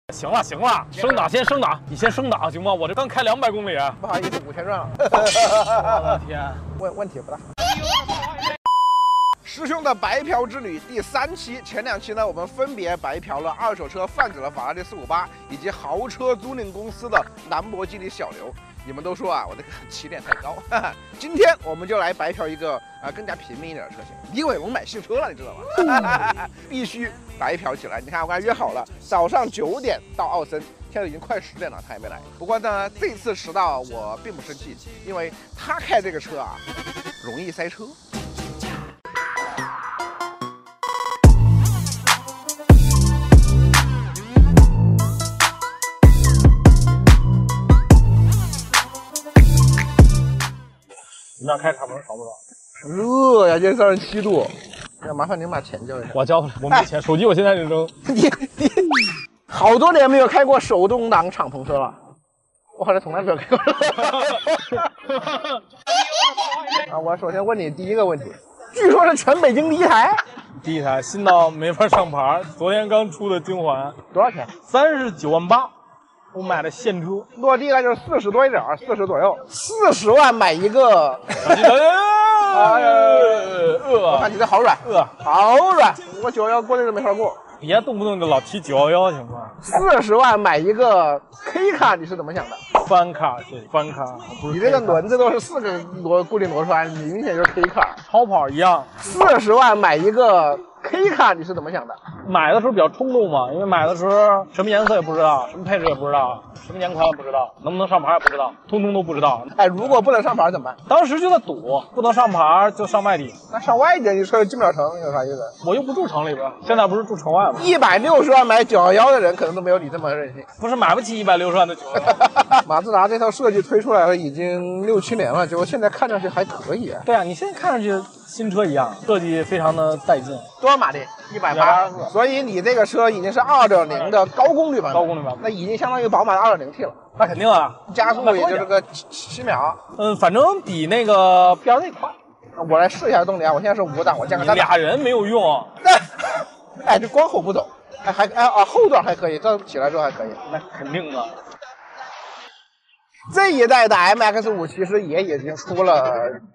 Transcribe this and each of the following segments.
行了行了，升档先升档，你先升档行吗？我这刚开200公里。 不好意思，5000转了。 我的天， 问题不大。师兄的白嫖之旅第3期，前2期呢，我们分别白嫖了二手车贩子的法拉利458，以及豪车租赁公司的兰博基尼小刘。你们都说啊，我这个起点太高。今天我们就来白嫖一个更加平民一点的车型。李伟龙买新车了，你知道吗？必须白嫖起来。你看，我跟他约好了，早上9点到奥森。现在已经快10点了，他还没来。不过呢，这次迟到我并不生气，因为他开这个车啊，容易塞车。 你那开敞篷爽不爽？ 热呀，这37度。要麻烦您把钱交一下。 我交了，我没钱，手机我现在就扔。 你好多年没有开过手动挡敞篷车了，我好像从来没有开过。我首先问你第一个问题，据说是全北京第一台。 第一台新到没法上牌，昨天刚出的金环， 多少钱 ？39万8。我买的现车， 落地了就是40多一点，40左右，40万买一个。我看你这好软，好软，我911过那都没法过。 别动不动就老提911行吗 ？40万买一个 K 卡，你是怎么想的？ 翻卡，对，翻卡。 你这个轮子都是4个固定螺栓，明显就是 K 卡。 超跑一样。 40万买一个 K 卡，你是怎么想的？ 买的时候比较冲动嘛，因为买的时候什么颜色也不知道，什么配置也不知道，什么年款也不知道，能不能上牌也不知道，通通都不知道。 哎，如果不能上牌怎么办？ 当时就在赌，不能上牌就上外地。 那上外地你车进不了城，有啥意思？ 我又不住城里边，现在不是住城外吗 ？160万买911的人可能都没有你这么任性。 不是买不起160万的911。 马自达这套设计推出来了已经6、7年了，结果现在看上去还可以。 对啊，你现在看上去新车一样，设计非常的带劲。 多少马力？184。所以你这个车已经是2.0的高功率版本。高功率版本，那已经相当于宝马的2.0T 了。 那肯定啊， 加速也就是个7秒。 反正比那个 BRZ 快。 我来试一下动力啊，我现在是5档，我降个3档。 俩人没有用。 哎，这光后不走，后段还可以，这起来之后还可以。 那肯定啊。 这一代的 MX-5其实也已经出了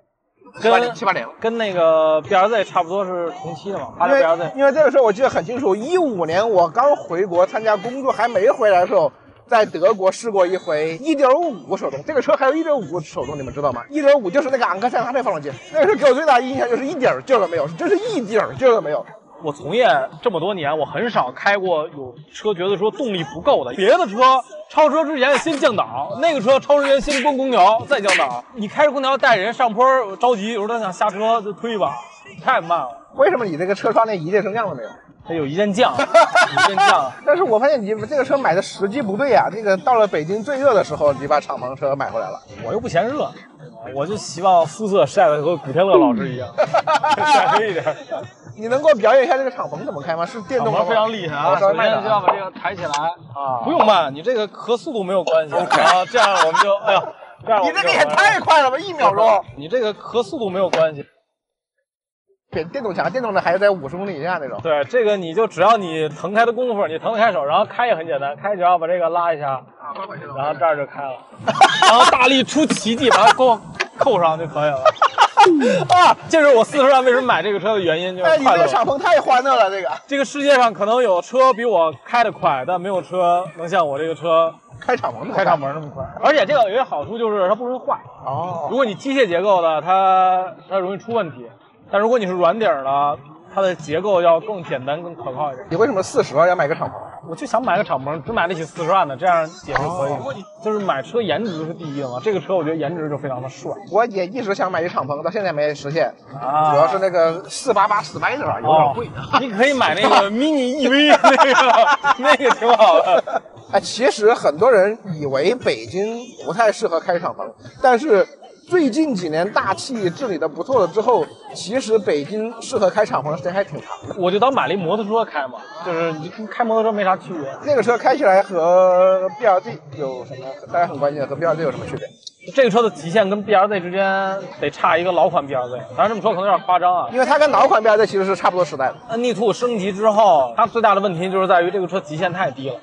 780， 跟那个 BRZ 差不多是同期的嘛。 因为这个时候我记得很清楚，15年我刚回国参加工作，还没回来的时候，在德国试过一回1.5手动。这个车还有1.5手动，你们知道吗？1.5就是那个昂克赛拉那发动机，那个时候给我最大的印象就是一点劲儿都没有，真是一点劲儿都没有。 我从业这么多年，我很少开过有车觉得说动力不够的。别的车超车之前先降档，那个车超车之前先关空调再降档。你开着空调带人上坡着急，有时候他想下车就推吧，太慢了。 为什么你这个车窗连一键升降都没有？ 它有一键降，一键降。 但是我发现你这个车买的时机不对啊！这个到了北京最热的时候，你把敞篷车买回来了。 我又不嫌热，我就希望肤色晒得和古天乐老师一样，晒黑一点。 你能给我表演一下这个敞篷怎么开吗？是电动的吗？ 非常厉害啊！首先就要把这个抬起来啊，不用慢，你这个和速度没有关系啊。这样我们就，哎呀，这样你这个也太快了吧，1秒钟。 你这个和速度没有关系。 电动强，电动的还是在50公里以下那种。 对，这个你就只要你腾开的功夫，你腾得开手，然后开也很简单，开只要把这个拉一下，然后这儿就开了，然后大力出奇迹把它扣上就可以了。啊，这是我40万为什么买这个车的原因，就是快乐。 你这个敞篷太欢乐了， 这个世界上可能有车比我开得快，但没有车能像我这个车开敞篷那么快。而且这个有一个好处就是它不容易坏。 哦， 如果你机械结构的，它容易出问题。但如果你是软底儿的，它的结构要更简单、更可靠一点。 你为什么40万要买个敞篷？ 我就想买个敞篷，只买得起40万的，这样也是可以。就是买车颜值是第一的嘛，这个车我觉得颜值就非常的帅。 我也一直想买一敞篷，到现在没实现。主要是那个488 Spider 有点贵。 你可以买那个 mini EV 那个挺好的。 哎，其实很多人以为北京不太适合开敞篷，但是最近几年大气治理的不错了之后，其实北京适合开敞篷的时间还挺长的。 我就当买了一摩托车开嘛，就是跟开摩托车没啥区别。 那个车开起来和 BRZ 有什么？大家很关键，和 BRZ 有什么区别？ 这个车的极限跟 BRZ 之间得差一个老款 BRZ， 当然这么说可能有点夸张啊， 因为它跟老款 BRZ 其实是差不多时代的。 ND2 升级之后，它最大的问题就是在于这个车极限太低了。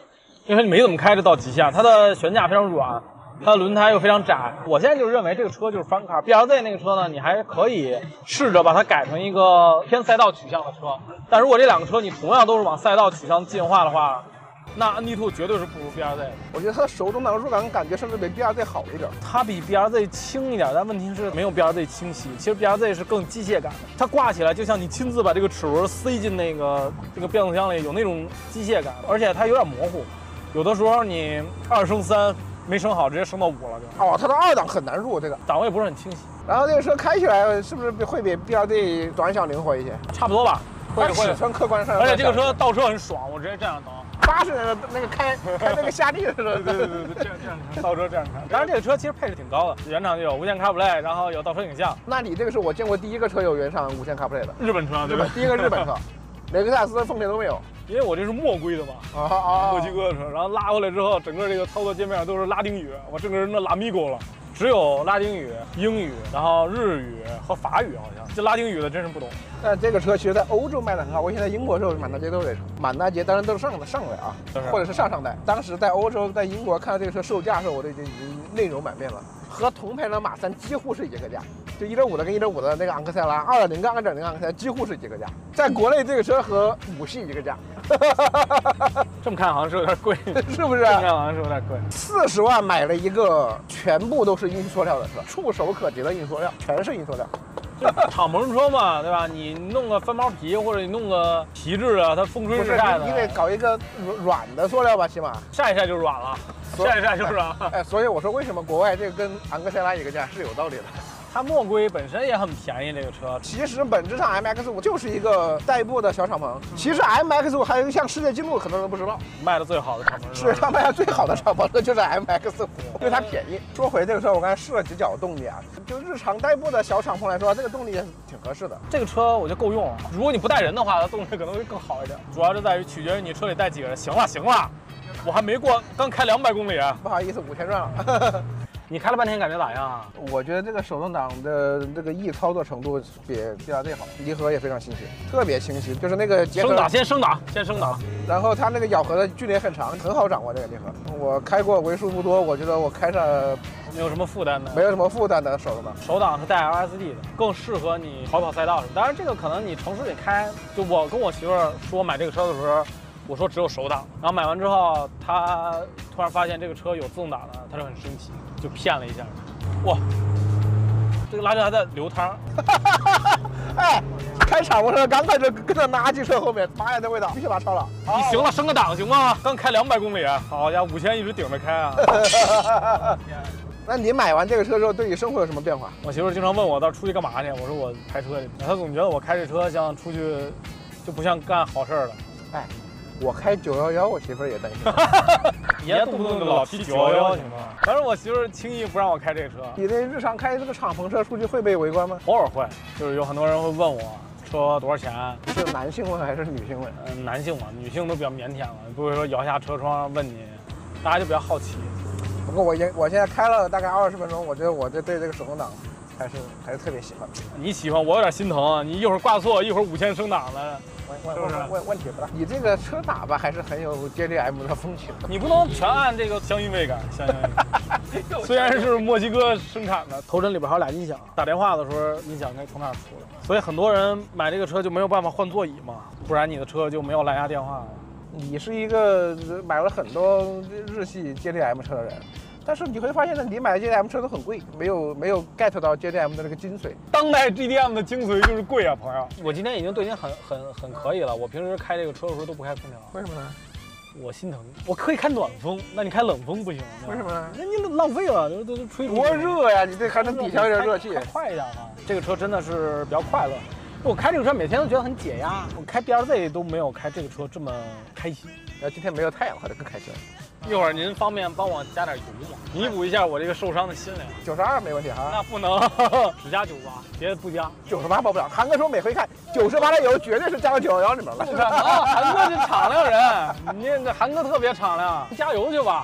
因为你没怎么开着到极限，它的悬架非常软，它的轮胎又非常窄。我现在就认为这个车就是 Fun Car。BRZ 那个车呢，你还可以试着把它改成一个偏赛道取向的车。但如果这两个车你同样都是往赛道取向进化的话，那 ND2 绝对是不如 BRZ 的。 我觉得它手动挡入感感觉甚至比 BRZ 好一点。 它比 BRZ 轻一点，但问题是没有 BRZ 清晰。其实 BRZ 是更机械感的，它挂起来就像你亲自把这个齿轮塞进这个变速箱里，有那种机械感，而且它有点模糊。有的时候你2升3没升好，直接升到5了就。 哦，它的2档很难入，这个档位不是很清晰。 然后这个车开起来是不是会比 BRZ 短小灵活一些？ 差不多吧，会。 尺寸客观上， 而且这个车倒车很爽，我直接这样倒。 80年的那个开那个夏利似的， 对，这样倒车这样开。当然这个车其实配置挺高的，原厂就有无线 CarPlay， 然后有倒车影像。 那你这个是我见过第一个车有原厂无线 CarPlay 的日本车，对吧？ 第一个日本车，雷克萨斯、丰田都没有。 因为我这是墨龟的嘛，墨西哥的车，然后拉回来之后，整个这个操作界面都是拉丁语，我整个人都拉米狗了。只有拉丁语、英语，然后日语和法语，好像这拉丁语的真是不懂。 但这个车其实在欧洲卖的很好，我以前在英国的时候满大街都是这车，满大街当然都是上代啊，或者是上代。当时在欧洲、在英国看到这个车售价的时候，我都已经泪流满面了，和同配的马3几乎是一个价，就1.5的跟1.5的那个昂克赛拉，2.0跟2.0昂克赛拉几乎是一个价，在国内这个车和5系一个价。 这么看好像是有点贵， 是不是？ 这么看好像是有点贵。 40万买了一个全部都是硬塑料的车，触手可及的硬塑料，全是硬塑料。 敞篷车嘛，对吧？你弄个翻毛皮或者你弄个皮质的，它风吹日晒的， 你得搞一个软的塑料吧，起码晒一晒就软了，晒一晒就软了。 哎，所以我说为什么国外这个跟昂克赛拉一个价是有道理的。 它墨龟本身也很便宜，这个车其实本质上 MX-5就是一个代步的小敞篷。其实 MX-5还有一项世界纪录，很多人都不知道， 卖的最好的敞篷车， 世界上卖的最好的敞篷车就是 MX-5，因为它便宜。说回这个车，我刚才试了几脚动力啊，就日常代步的小敞篷来说，这个动力也挺合适的。 这个车我觉得够用了，如果你不带人的话，它动力可能会更好一点。主要是在于取决于你车里带几个人。行了，我还没过，刚开200公里， 不好意思，5000转了。 你开了半天感觉咋样啊？ 我觉得这个手动挡的这个易操作程度比 BRZ 好，离合也非常清晰，特别清晰，就是那个结合先升档， 然后它那个咬合的距离很长，很好掌握这个离合。我开过为数不多，我觉得我开着没有什么负担的， 没有什么负担的手动挡。 手挡是带 LSD 的，更适合你跑赛道上。当然这个可能你城市里开，就我跟我媳妇儿说买这个车的时候。我说只有手挡，然后买完之后，他突然发现这个车有自动挡的，他就很生气，就骗了一下。哇，这个拉力还在流汤。 哎，开敞篷车刚开始跟着垃圾车后面，妈呀，这味道必须把它超了。 你行了，升个档行吗？刚开200公里，好家伙，5000一直顶着开啊。 那你买完这个车之后，对你生活有什么变化？ 我媳妇经常问我到出去干嘛去，我说我开车去。她总觉得我开这车像出去，就不像干好事了。 哎。我开911，我媳妇儿也担心。 别动不动就老提911行吗？反正我媳妇儿轻易不让我开这个车。 你这日常开这个敞篷车出去会被围观吗？ 偶尔会，就是有很多人会问我车多少钱。 是男性问还是女性问？ 男性嘛，女性都比较腼腆了，不会说摇下车窗问你，大家就比较好奇。 不过我现在开了大概20分钟，我觉得我对这个手动挡还是特别喜欢。 你喜欢，我有点心疼。你一会儿挂错，一会儿5000升档的。 问题不大，你这个车打扮还是很有 JDM 的风情。 你不能全按这个相应位感，虽然是墨西哥生产的，头枕里边还有俩音响，打电话的时候音响可以从那儿出来。所以很多人买这个车就没有办法换座椅嘛，不然你的车就没有蓝牙电话了。 你是一个买了很多日系 JDM 车的人。但是你会发现呢，你买的 JDM 车都很贵，没有 get 到 JDM 的那个精髓。 当代 GDM 的精髓就是贵啊，朋友。我今天已经对您很可以了。我平时开这个车的时候都不开空调。 为什么呢？ 我心疼。我可以开暖风，那你开冷风不行。 为什么呢？ 那你浪费了，都吹多热呀！你这还能抵消一点热气。 开快一点嘛。这个车真的是比较快乐。我开这个车每天都觉得很解压。我开 BRZ 都没有开这个车这么开心。 要今天没有太阳，我就更开心了。 一会儿您方便帮我加点油吗？弥补一下我这个受伤的心灵。 92没问题哈。 那不能，只加98，别的不加。 98报不了。韩哥说每回看98的油绝对是加到911里面了。 不可能，韩哥是敞亮人，你这韩哥特别敞亮，加油去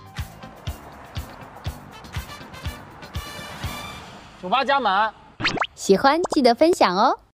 吧。98加满喜欢记得分享哦。